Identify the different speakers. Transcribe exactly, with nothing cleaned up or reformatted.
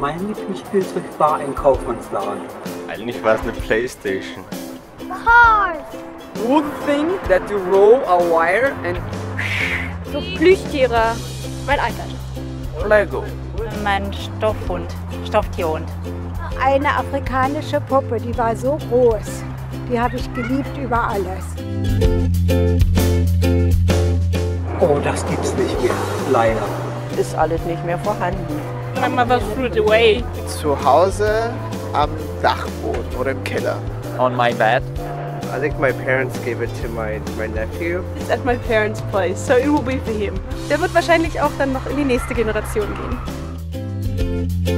Speaker 1: Mein Lieblingsspielzeug war ein Kaufmannsladen.
Speaker 2: Eigentlich war es eine Playstation.
Speaker 3: Cars!
Speaker 4: Wood thing that you roll a wire and...
Speaker 3: So Plüschtiere. Mein iPad.
Speaker 4: Lego.
Speaker 5: Mein Stoffhund, Stofftierhund.
Speaker 6: Eine afrikanische Puppe, die war so groß. Die habe ich geliebt über alles.
Speaker 1: Oh, das gibt's nicht mehr, leider.
Speaker 7: Ist alles nicht mehr vorhanden.
Speaker 8: My mother threw it away.
Speaker 9: Zu Hause am Dachboden oder im Keller.
Speaker 10: On my bed.
Speaker 9: I think my parents gave it to my, my nephew.
Speaker 8: It's at my parents' place, so it will be for him. Der wird wahrscheinlich auch dann noch in die nächste Generation gehen.